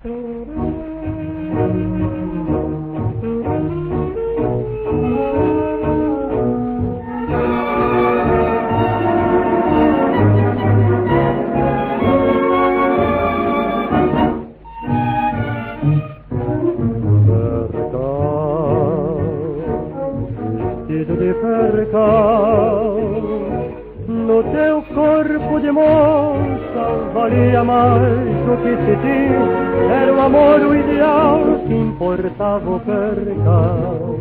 Vestido de percal, no teu corpo de moça valia mais do que se diz. Era o amor o ideal que importava o percal.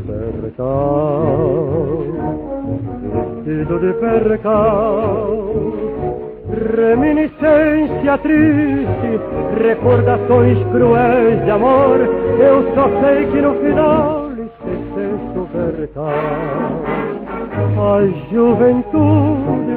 Percal, vestido de percal, reminiscência triste, recordações cruéis de amor. Eu só sei que no final esqueceste o percal. A juventude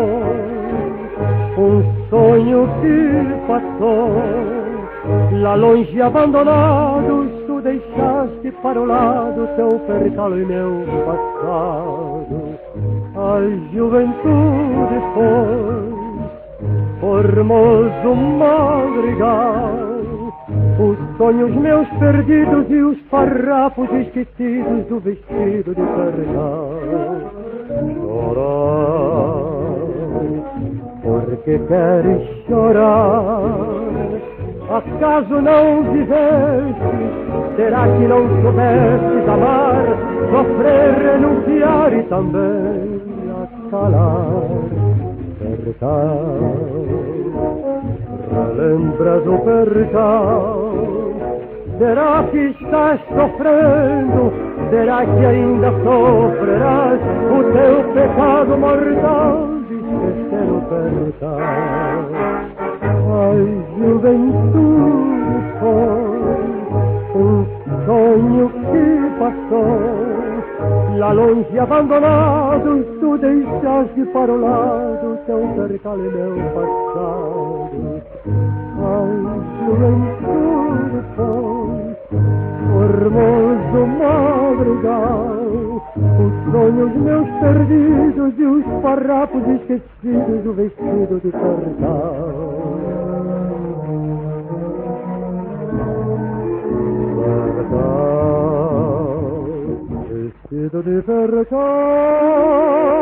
foi sonho que passou. Lá longe abandonado, tu deixaste para o lado teu percal e meu passado. A juventude foi formoso madrigal, os sonhos meus perdidos e os farrapos esquecidos do vestido de percal. Chorar, porque queres chorar? Acaso não viveste? Será que não soubestes amar? Sofrer, renunciar e também acalar. Percal, relembras o percal? Será que estás sofrendo? Será que ainda sofrerás o teu pecado mortal de esquecer o percal? A juventude foi sonho que passou. Lá longe abandonado, tu deixaste para o lado teu percal e meu passado. A juventude foi formoso madrigal, os sonhos meus perdidos e os farrapos esquecidos do vestido de percal. Vestido de percal.